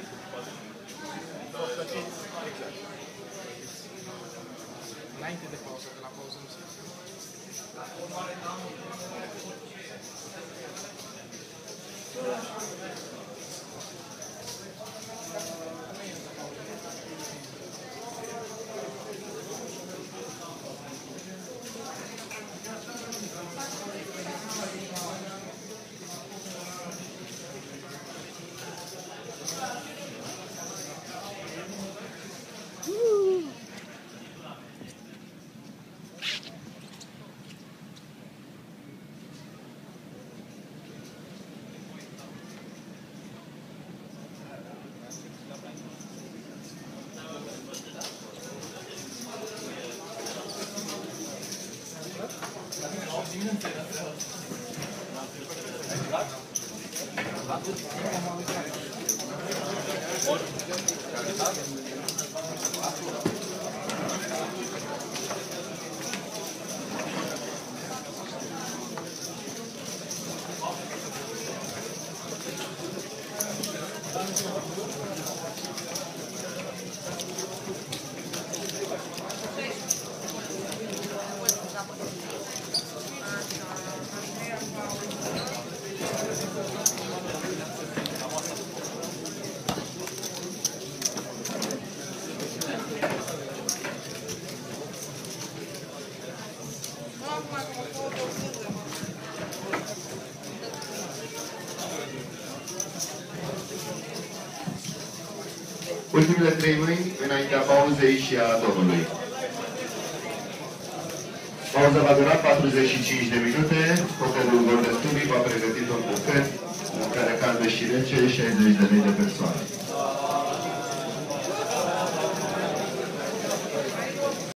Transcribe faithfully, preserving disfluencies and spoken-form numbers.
Înainte de pauză, de la pauză nu se Ultimele trei mâini înaintea pauzei și a Domnului. Pauza va dura patruzeci și cinci de minute. Hotelul Golden Tubing va pregătit un bufet în care caldă și rece șaizeci de mii de persoane.